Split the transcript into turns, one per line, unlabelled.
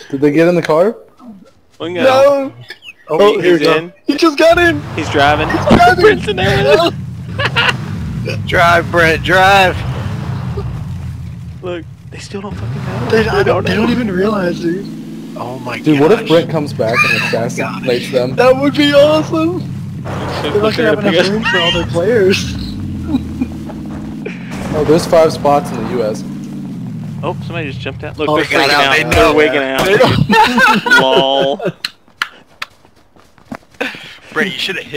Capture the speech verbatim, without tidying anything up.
Did they get in the car?
No!
Oh,
Oh,
he-
here
he's
we go.
in. He just got in!
He's driving.
driving.
Brent's in there.
Drive, Brent, drive!
Look, they still don't fucking know.
They, I don't,
know.
they don't even realize, dude. Oh my god.
Dude, what if Brent comes back and assassinates them?
That would be awesome!
They're
They're not gonna have enough room for all their players.
Oh, there's five spots in the U S
Oh, somebody just jumped out. Look,
Oh,
they're
they got
freaking
out,
out.
they
They're
know.
wigging out.
They
Lol.
Brent, you should have hit